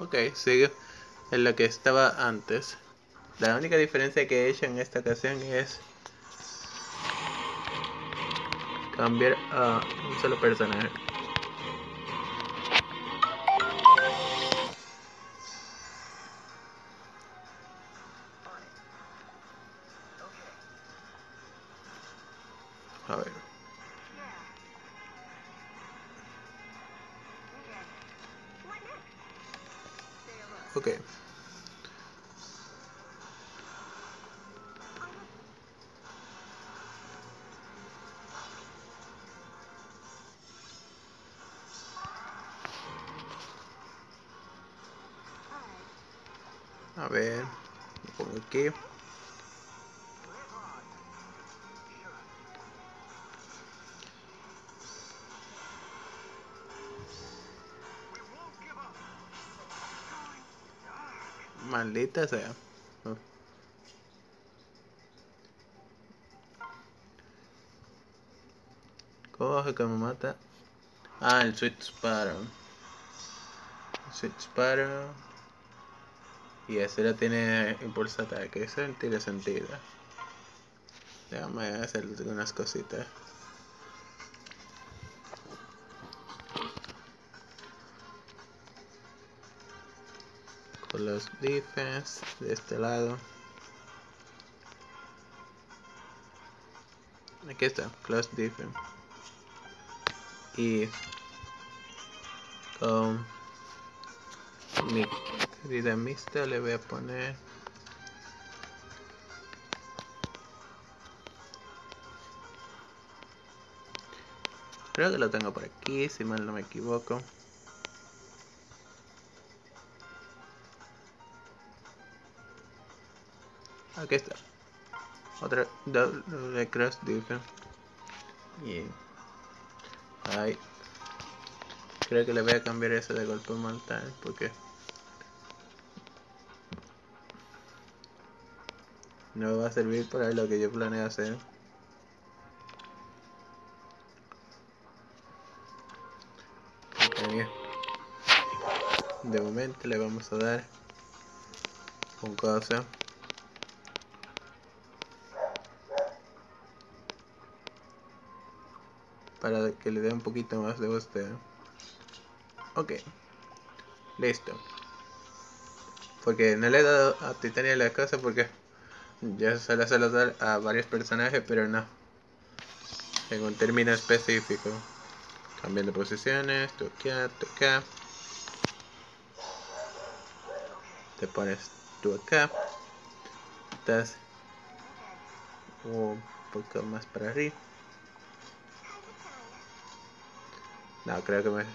Ok, sigue en lo que estaba antes. La única diferencia que he hecho en esta ocasión es cambiar a un solo personaje. A ver. Ok. A ver. Lo pongo aquí. Maldita sea. Coge que me mata. Ah, el Sweet Sparrow. Sweet Sparrow. Y ese ya tiene impulso ataque. Eso tiene sentido. Déjame hacer algunas cositas. Con los defense de este lado. Aquí está, close defense. Y con mi querida Mista le voy a poner creo que lo tengo por aquí, si mal no me equivoco. Aquí está. Otra doble cross defense. Y ahí. Creo que le voy a cambiar eso de golpe mortal porque no va a servir para lo que yo planeo hacer. Okay. De momento le vamos a dar un cosa para que le dé un poquito más de usted. Ok, listo. Porque no le he dado a Titania la cosa porque ya se la suelo dar a varios personajes, pero no en un término específico. Cambiando posiciones, tú acá. Te pones tú acá. Estás un poco más para arriba. No, creo que me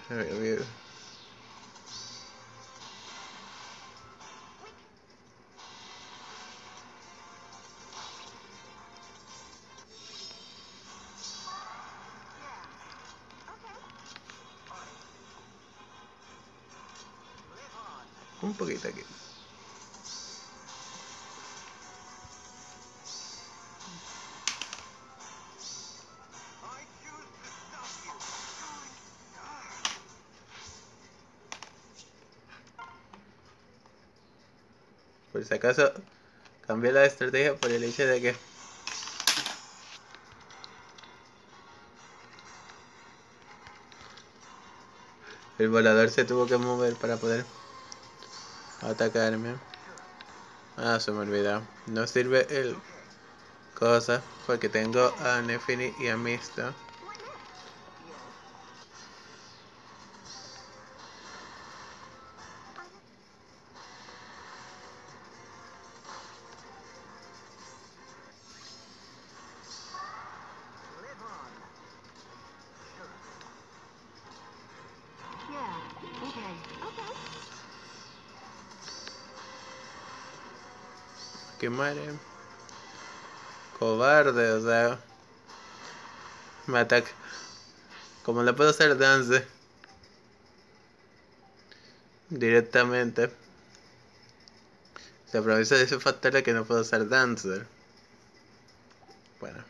un poquito aquí. Por si acaso cambié la estrategia por el hecho de que el volador se tuvo que mover para poder atacarme. Ah, se me olvidó. No sirve el cosa porque tengo a Nefini y a Mista. Que muere. Cobarde, o sea. Me ataca. Como le puedo hacer dance directamente. Se aprovecha de ese factor de que no puedo ser dancer. Bueno.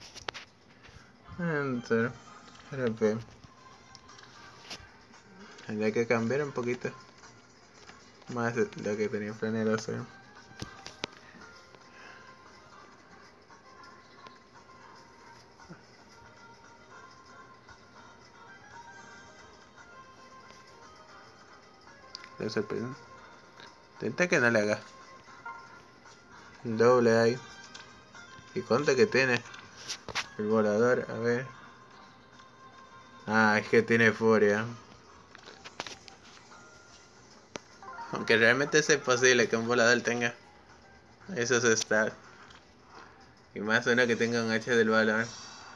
Enter. RP. Tendría que cambiar un poquito Más de lo que tenía planeado hacer. Lo sorprende. Intenta que no le haga. Doble ahí. Y cuánto que tiene el volador, a ver. Ah, es que tiene furia. Aunque realmente es imposible que un volador tenga esos stats. Y más uno que tenga un H del valor.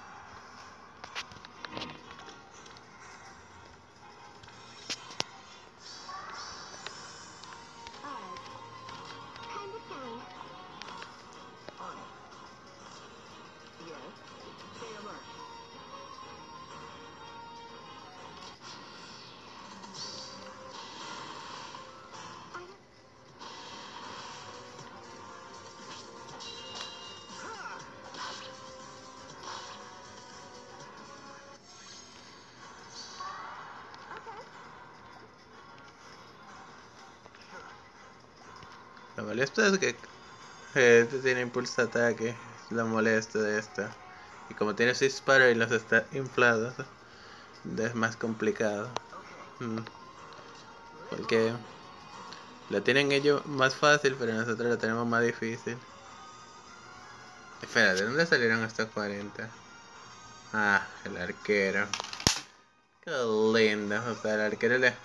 Lo molesto es que este tiene impulso de ataque. Es lo molesto de esta. Y como tiene 6 disparos y los está inflados, es más complicado. Porque lo tienen ellos más fácil, pero nosotros lo tenemos más difícil. Espera, ¿de dónde salieron estos 40? Ah, el arquero. Qué lindo. O sea, el arquero le...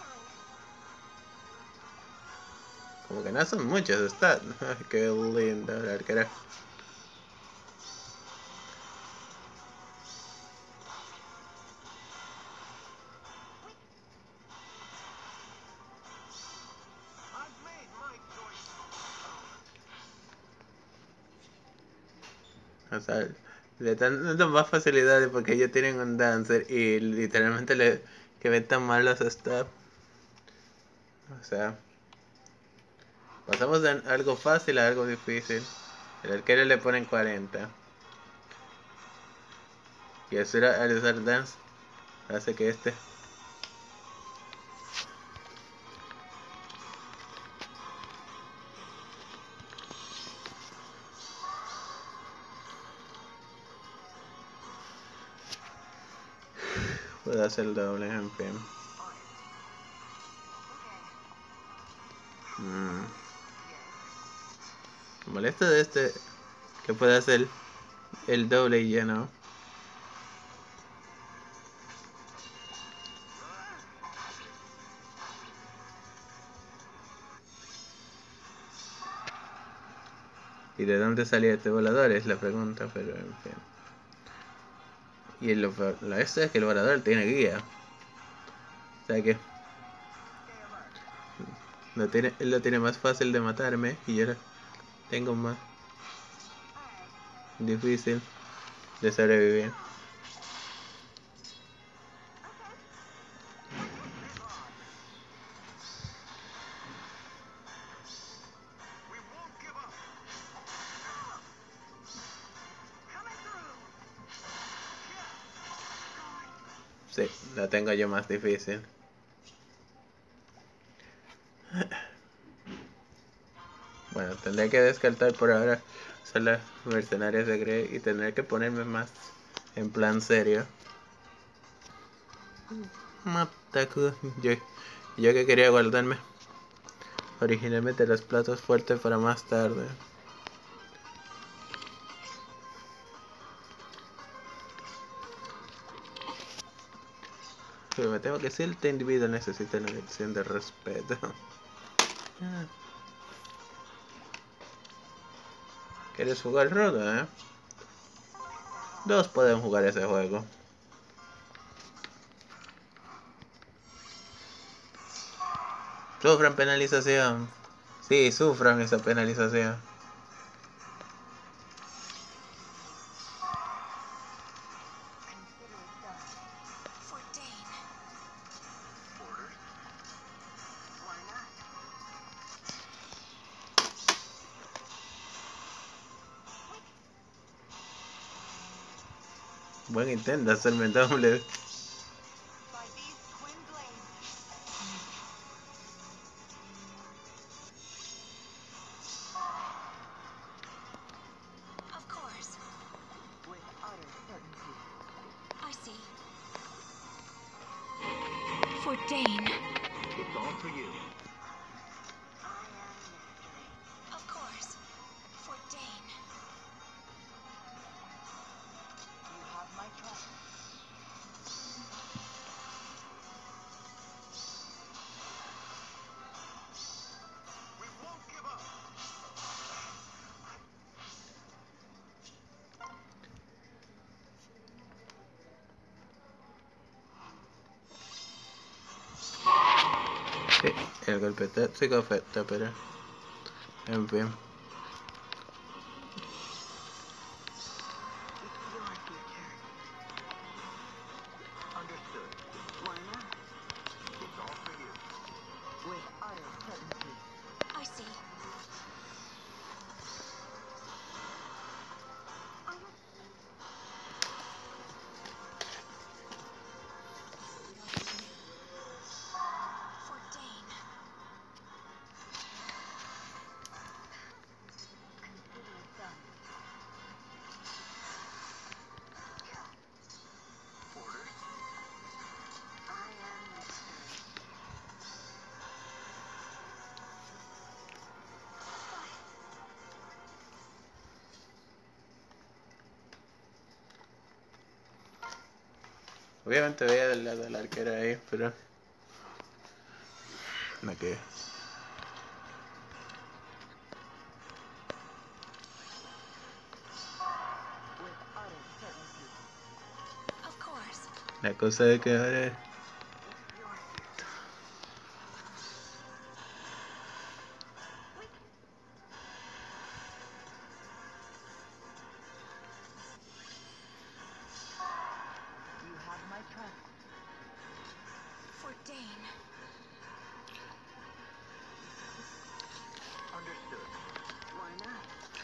Como que no son muchos stats. Qué lindo el arquero. O sea, le están dando más facilidades porque ellos tienen un dancer y literalmente le que ven tan mal los stats. O sea, pasamos de algo fácil a algo difícil. El arquero le ponen 40. Y al usar dance hace que este pueda hacer el doble, en fin. Molesto de este que puede hacer el doble y ya no. ¿Y de dónde salía este volador? Es la pregunta, pero en fin. Y la esta es que el volador tiene guía. O sea que él lo tiene más fácil de matarme y yo lo tengo más difícil de sobrevivir. Sí, lo tengo yo más difícil. Bueno, tendré que descartar por ahora son las mercenarias de Grey y tendré que ponerme más en plan serio. Mataku, yo que quería guardarme originalmente los platos fuertes para más tarde. Pero me temo que si este individuo necesita una lección de respeto. ¿Quieres jugar rodo, Dos pueden jugar ese juego. Sufran penalización. Sí, sufran esa penalización. Buen intento hacerme doble. Dane. It's all for you. Of course. For Dane. You have my trust. We won't give up. Sí, el golpe tóxico afecta, pero en fin. It's your future. Understood. Why not? It's all for you. With utter certainty. I see. For Dane. Consider it done. Orders? I am mystery. Obviamente veía del lado del arquero ahí, pero no que. With utter certainty. Of course. La cosa de que ahora It's your future. You have my trust. For Dane. Understood. Why not?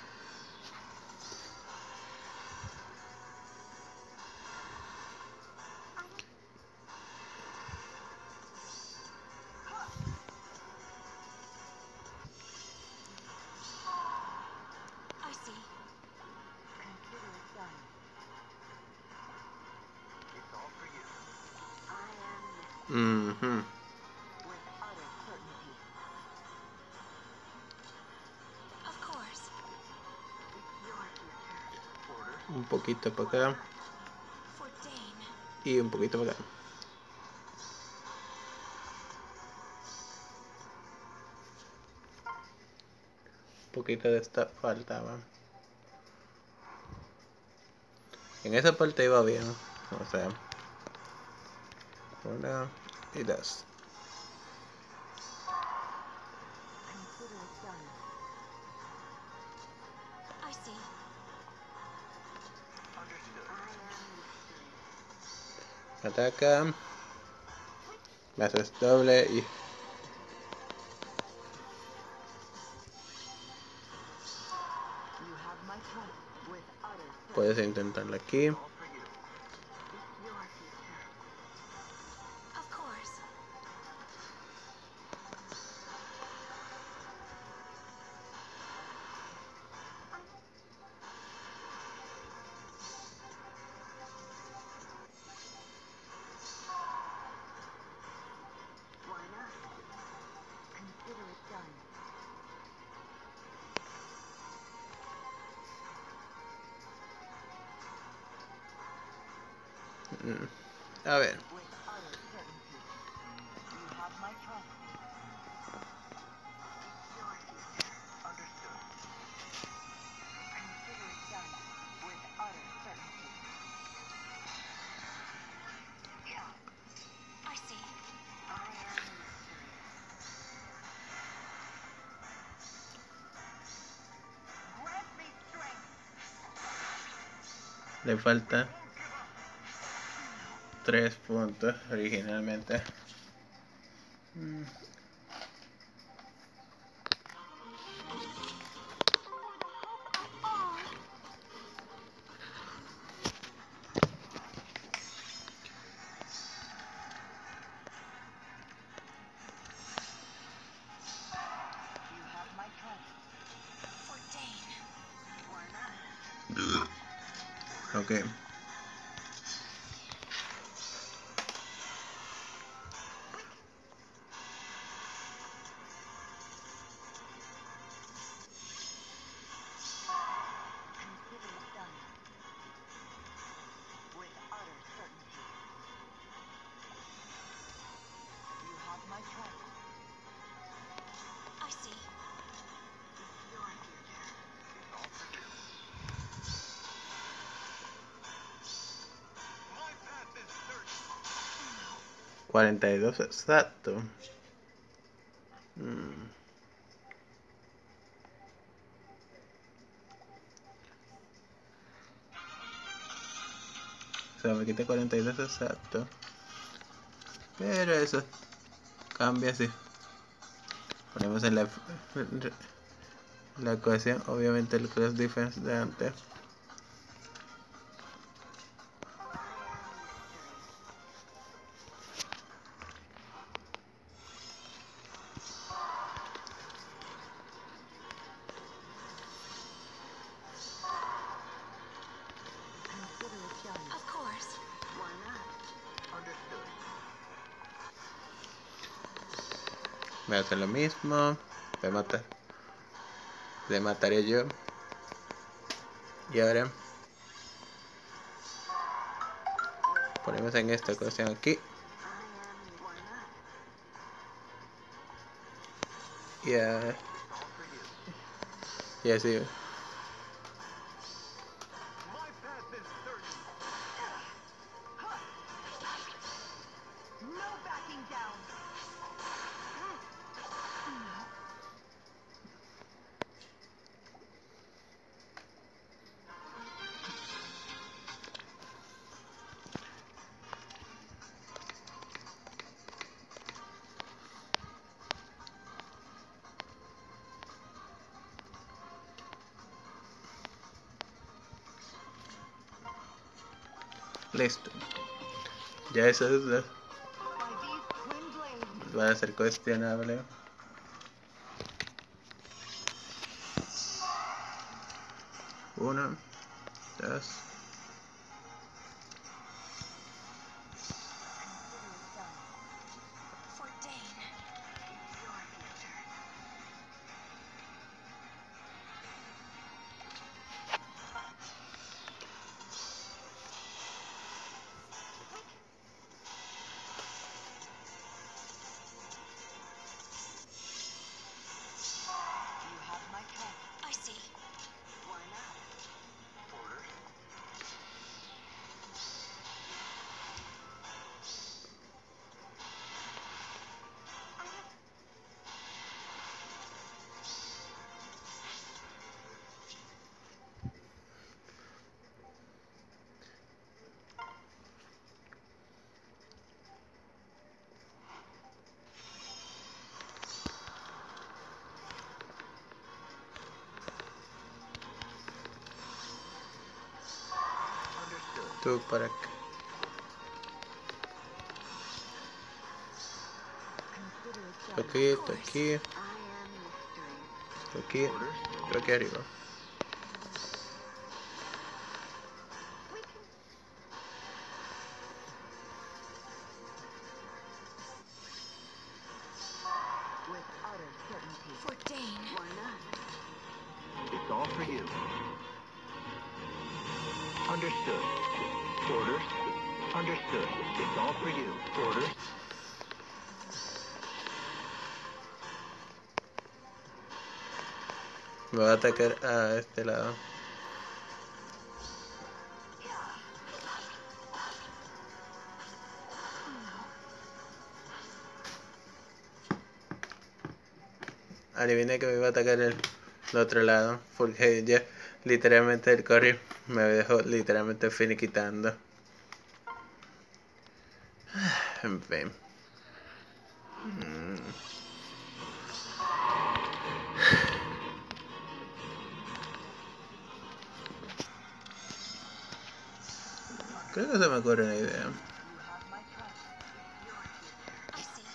I see. Consider it done. It's all for you. I am mystery. Mhm. With utter certainty. Of course. It's your future. Orders? Un poquito para Why acá not? For Dane. y un poquito para acá. Un poquito de esta faltaba. En esa parte iba bien. O sea, una y dos. Consider it done. I see. Understood. I am mystery. Ataca. Me haces doble y You have my trust. With utter puedes certainty. intentarlo aquí. All for you. It's your future. Of course. Why not? Consider it done. A ver. With utter certainty. You have my trust. It's your future. Understood. Consider it done. With utter certainty. I see. I am mystery. Grant me strength. Le falta 3 puntos originalmente. You have my trust. For Dane. Why not? Ok. 42 exacto. O sea, me quité 42 exacto. Pero eso cambia si ponemos en la ecuación, obviamente el cross defense de antes. Consider it done. Of course. Why not? Understood. Voy a hacer lo mismo. Voy a matar. Le mataré yo. Y ahora ponemos en esta ecuación aquí. Why not? Y, All for you. y así. My path is certain. No backing down. Listo. Ya eso es, By these twin blades. va a ser cuestionable. Uno, dos. For Dane. Your future. You have my trust. I see. Why not? Orders. Understood. Tú para acá. Consider it Tú done. aquí, tú aquí, I am mystery. tú aquí, Orders. tú aquí arriba. With utter certainty. For Dane. Why not? It's all for you. Understood. Orders. Understood. It's all for you. Orders. Me va a atacar a este lado. Adiviné que me iba a atacar el otro lado, porque ya literalmente el Cory me dejó literalmente finiquitando. En fin. Creo que se me ocurre una idea. You have my trust. I see.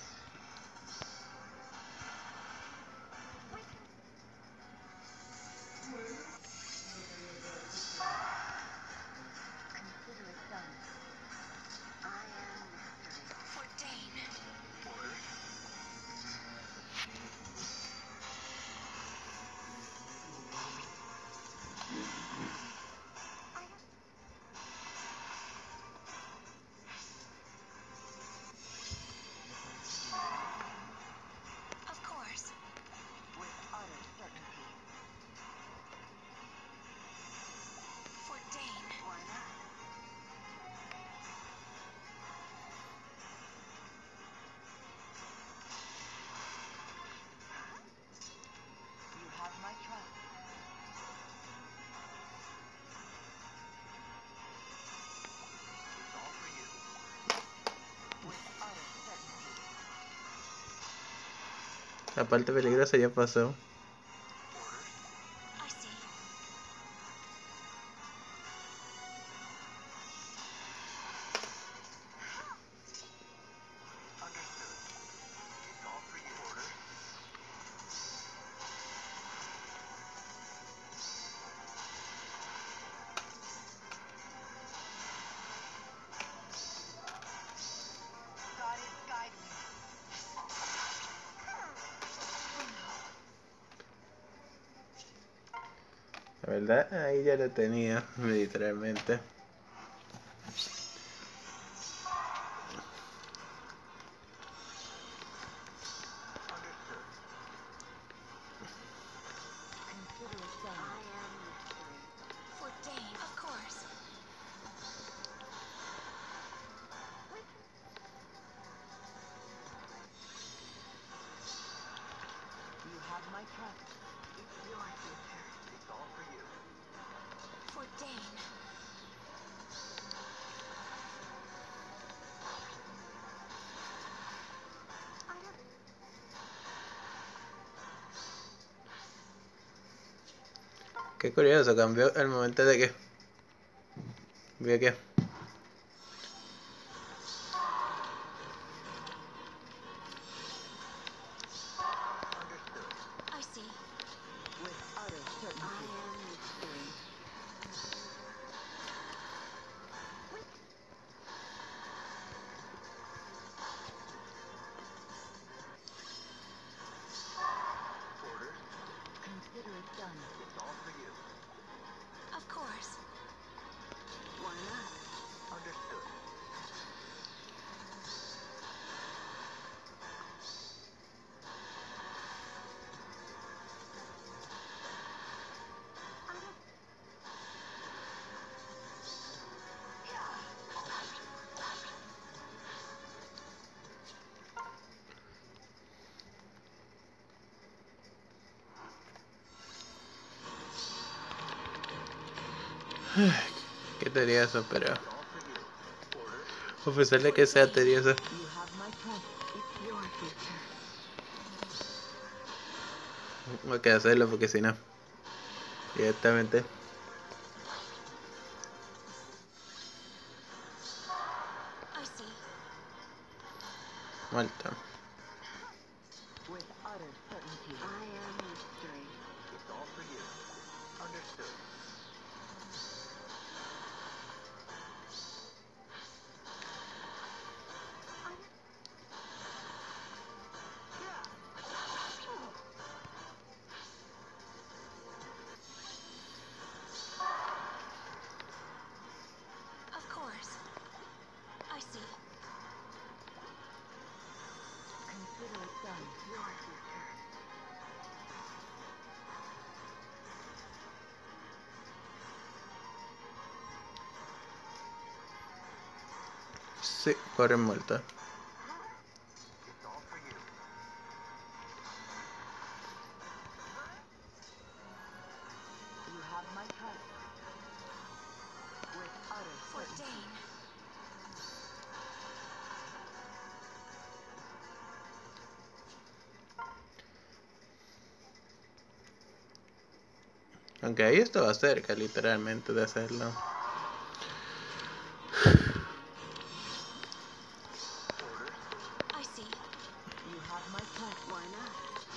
Consider it done. I am mystery. For Dane. La parte peligrosa ya pasó. I see. God is guiding me. La verdad, ahí ya lo tenía, literalmente. Consider it done. I am mystery. For Dane, of course. You have my trust. It's your future. It's all for you. For Dane. Qué curioso, cambió el momento de que vio que I see. With utter certainty. I am mystery. Orders. Consider it done. It's all for you. Of course. Why not? Understood. qué tedioso, pero All for you. Orders. a pesar de que sea tedioso, You have my trust. It's your future. tengo que hacerlo porque si no, directamente I see. muerto. With utter certainty. I am mystery. It's all for you. Understood. Of course. I see. Consider it done. Your future. Sí, corre muerto. It's all for you. You have my trust. With utter For certainty. Dane. Aunque ahí estaba cerca, literalmente, de hacerlo. Orders. I see. You have my trust. Why not?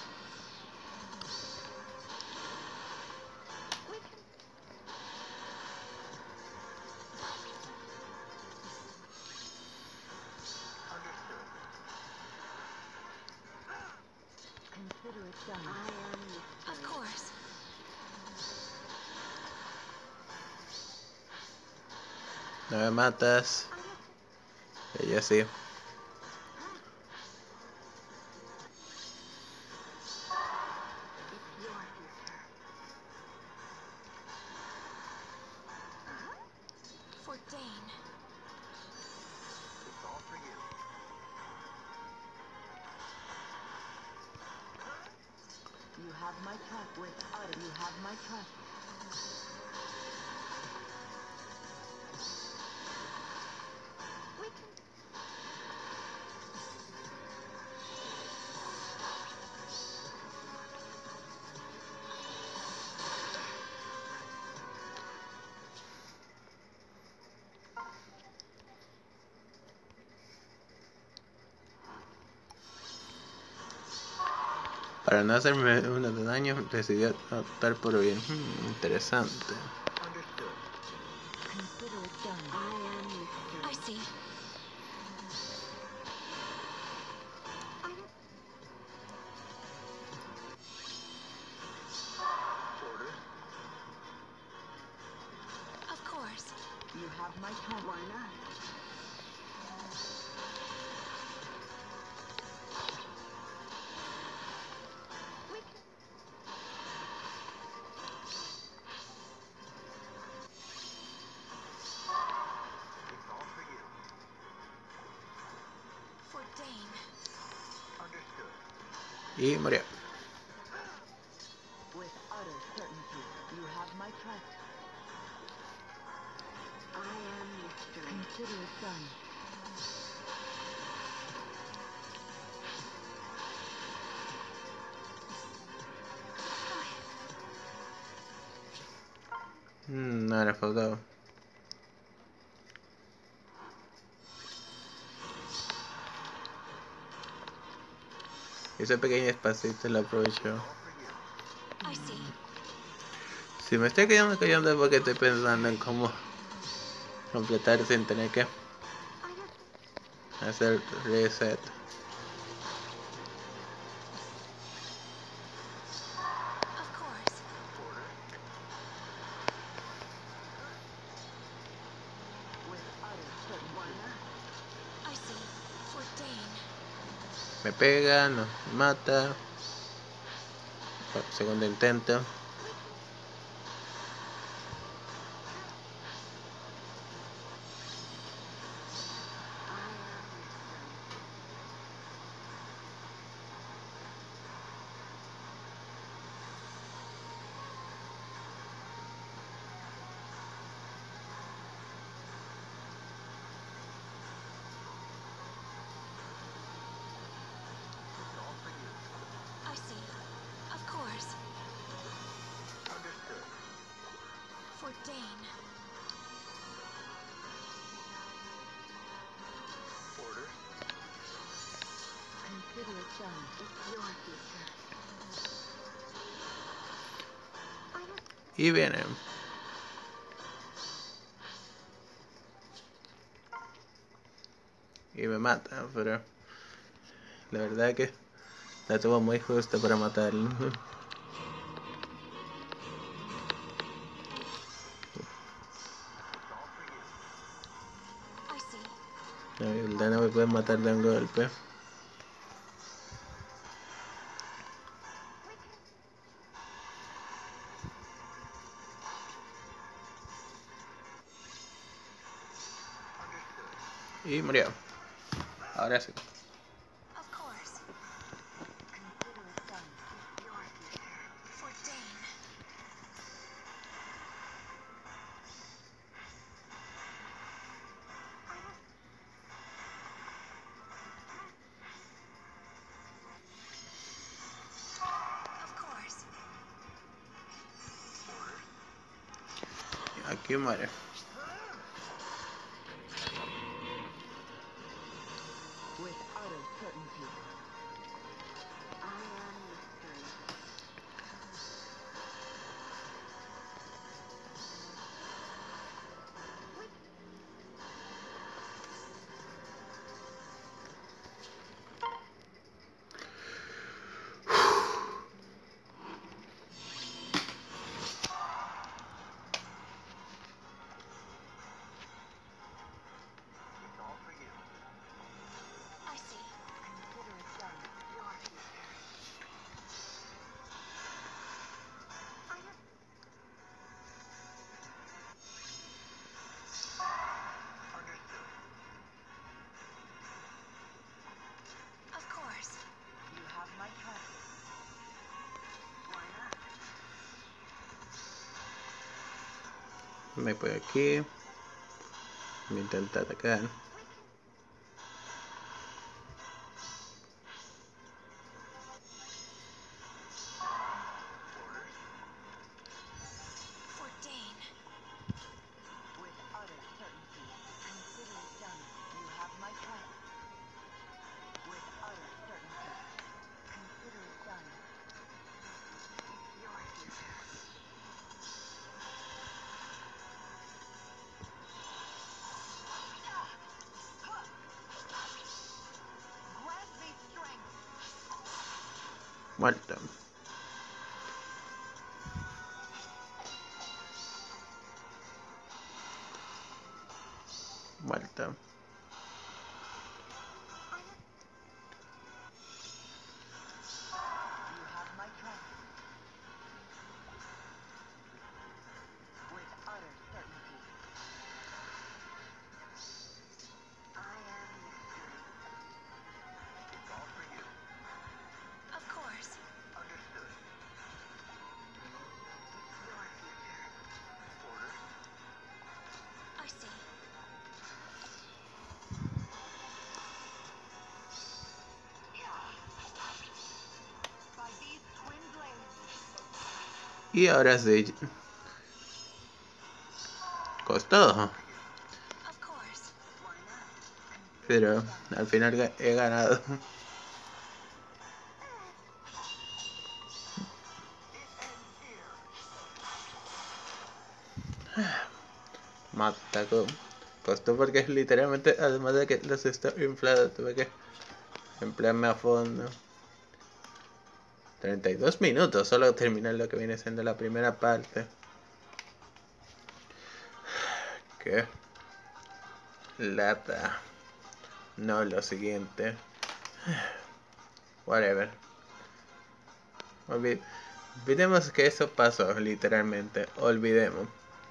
Understood. Consider it done. I am mystery. Of course. No me matas. Ella sí. It's your future. For Dane. It's all for you. You have my trust. With utter. You have my trust. Para no hacerme uno de daño, decidí optar por bien. Interesante. Understood. Consider it done. I am mystery. I see. Orders. Of course. You have my time. Why not? It's all for you. For Dane. Understood. Y murió. With utter certainty, you have my trust. I am mystery. Consider it done. No le faltaba. Ese pequeño espacito lo aprovecho. All for you. I see. Si me estoy quedando callando es porque estoy pensando en cómo completar sin tener que hacer reset. Of course. Orders. With utter certainty. Why not? I see. For Dane. Me pega, no me mata. Segundo intento. It's all for you. I see. Of course. Understood. For Dane. Orders. Consider it done. It's your future. Y viene. Y me mata, pero la verdad que la tuvo muy justa para matarlo. It's all for you. I see. El Dana me puede matar de un golpe. Understood. Y murió. Ahora sí. Of course. Consider it done. It's your future. For Dane. Of course. Aquí muere. With utter certainty. I am mystery. It's all for you. I see. Consider it done. Your future. Understood. Of course. You have my trust. Why not? Me voy aquí. Me intenta atacar. For Dane. With utter certainty. Consider it done. You have my trust. With utter certainty. Consider it done. Muerto. Muerto. You have my trust. With utter certainty. I am mystery. It's all for you. Of course. Understood. It's your future. Orders? I see. By these twin blades. Y ahora sí. Costó. Of course. Why not? Pero al final he ganado. Mataco. Costó porque es literalmente, además de que los está inflados, tuve que emplearme a fondo. 32 minutos, solo terminar lo que viene siendo la primera parte. Qué lata. No, lo siguiente. Whatever. Olvidemos que eso pasó, literalmente. Olvidemos.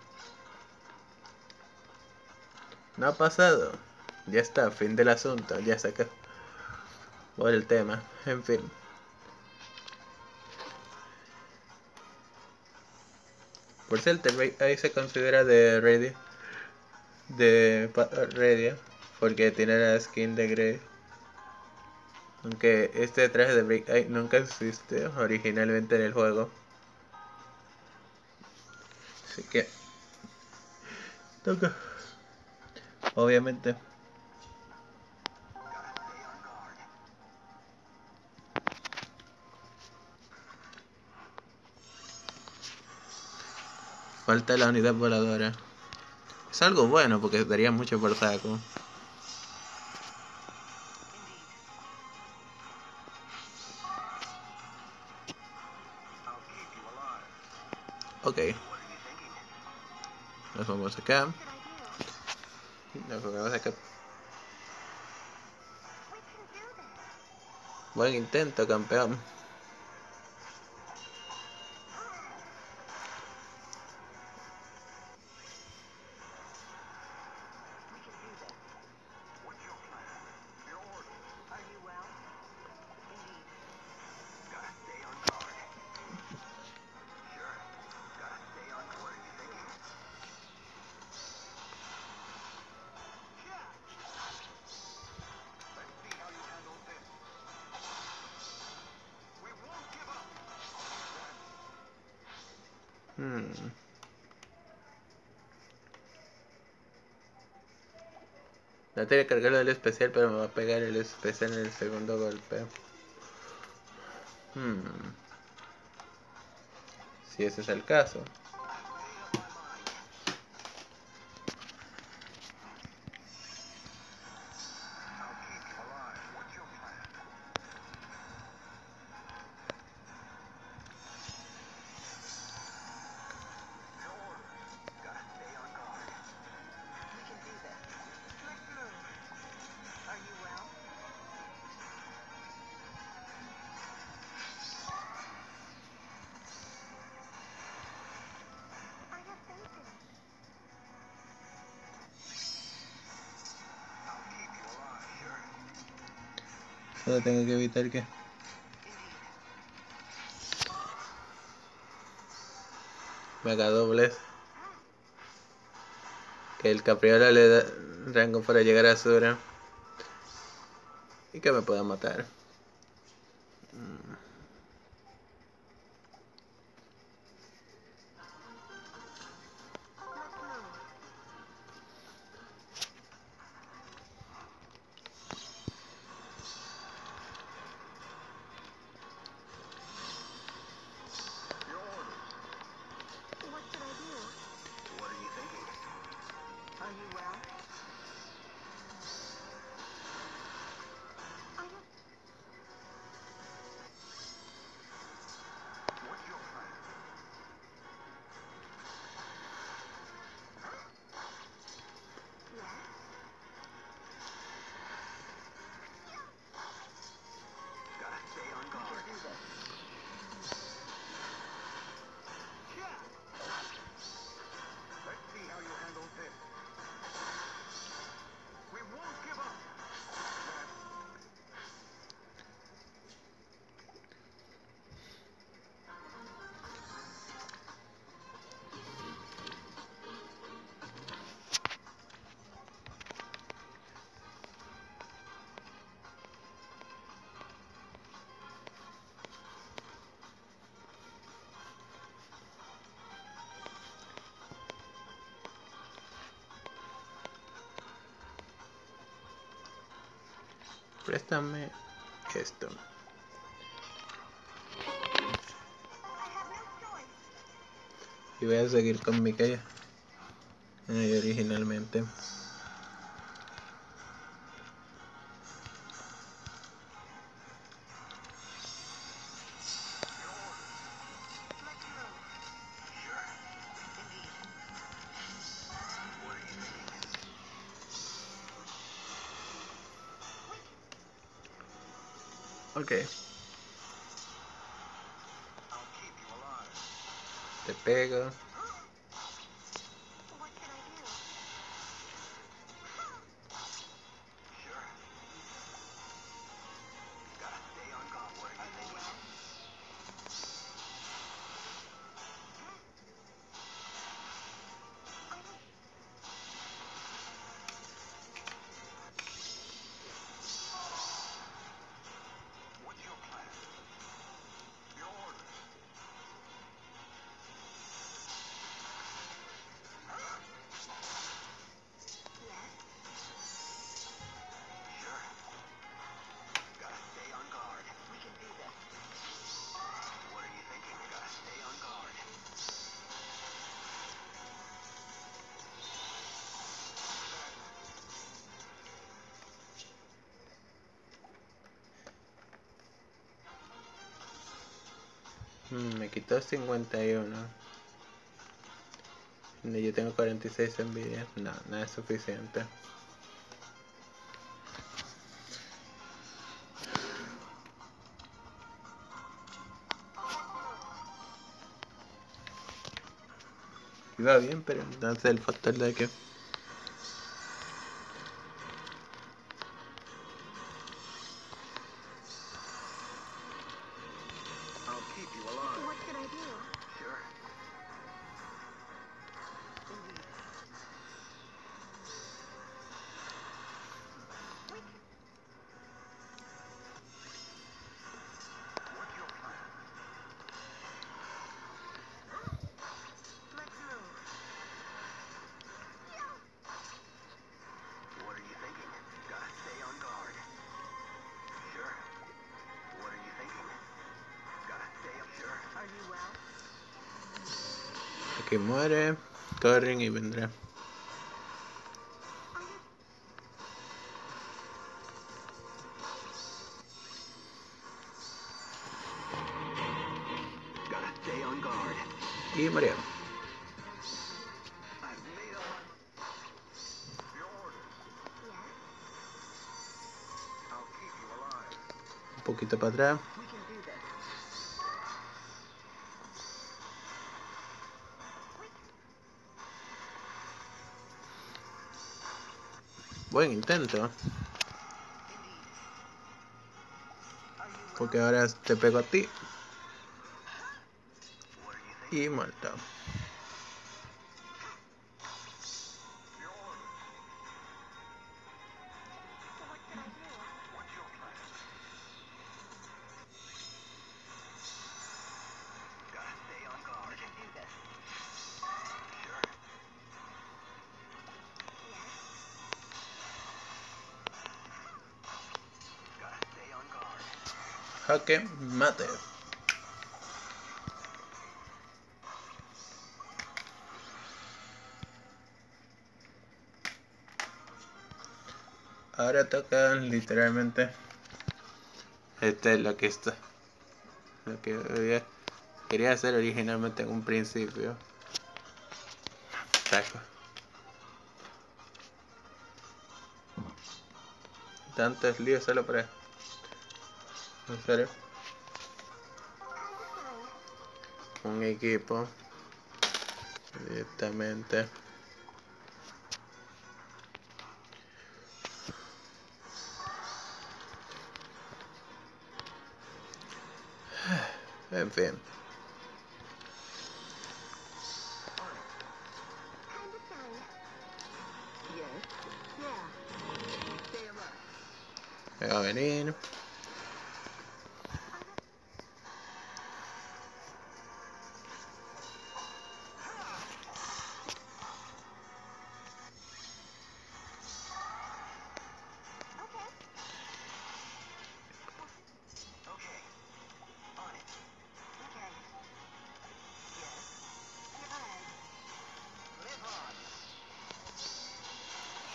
No ha pasado. Ya está, fin del asunto. Ya se acabó el tema. En fin. Por cierto, ahí se considera de Ready. Ready. Porque tiene la skin de Grey. Aunque este traje de Break Eye nunca existe originalmente en el juego. Así que toca. Obviamente. Falta la unidad voladora. Es algo bueno porque daría mucho por saco. I'll keep you alive. Ok. What are you thinking? Nos vamos acá. What should I do? Nos vamos acá. We can do this. Buen intento, campeón. We can do this. What's your plan? Your orders? Are you well? Indeed. Gotta stay on guard. Sure. Gotta stay on guard. What are you thinking? Yeah. Let's see how you handle this. We won't give up. No tiene que cargarlo del especial, pero me va a pegar el especial en el segundo golpe. Si ese es el caso. I'll keep you alive. What's your plan? Your orders? Gotta stay on guard. We can do this. Let's move. Are you well? I have faith in it. I'll keep you alive. Sure. Solo tengo que evitar que me haga dobles. Que el Capriola le da rango para llegar a Sura. Y que me pueda matar. Let's move. Your orders? What should I do? What are you thinking? Are you well? I have... Préstame esto. Y voy a seguir con mi calle originalmente. Ok, I'll keep you alive. te pego. What can I do? Sure. Gotta stay on guard. What are you thinking? What's your plan? Your orders. Sure. Gotta stay on guard. We can do this. What are you thinking? Gotta stay on guard. Me quitó 51. Y yo tengo 46 envidia. No, no es suficiente. Iba bien, pero entonces el factor de que I'll keep you alive. What can I do? Sure. What's your plan? Let's move. What are you thinking? Gotta stay on guard. Sure. What are you thinking? Gotta stay up. Sure. Are you well? aquí muere, corren y vendrá. Gotta stay on guard. Y murió. I've made up your orders. I'll keep you alive. Un poquito para atrás. We can do this. Buen intento. Porque ahora te pego a ti. What are you thinking? Y muerto. Your orders. What can I do? What's your plan? Gotta stay on guard. We can do this. Sure. Gotta stay on guard. Jaque mate. Ahora toca literalmente. Este es lo que está. Lo que quería hacer originalmente en un principio. Saco. Tantos líos solo para hacer un equipo directamente. En fin. Me va a venir.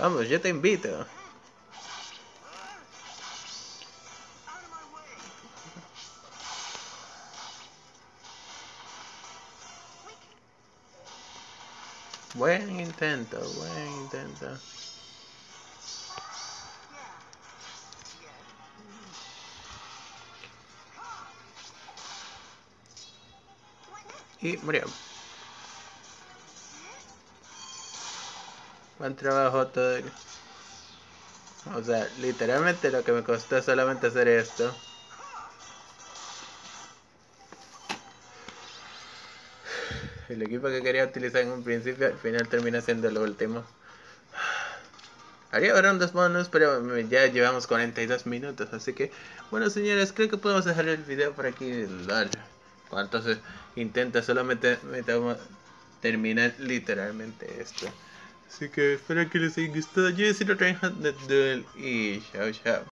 Vamos, yo te invito. Out of my way! Buen intento, buen intento. Yeah. Y murió. Buen trabajo todo. O sea, literalmente lo que me costó solamente hacer esto. El equipo que quería utilizar en un principio al final termina siendo lo último. Haría rondas bonus, pero ya llevamos 42 minutos, así que bueno señores, creo que podemos dejar el video por aquí. ¿Cuántos intentos? Solamente me tomo terminar literalmente esto. Así que espero que les haya gustado. Yo soy Reinhardt Duel y chao chao.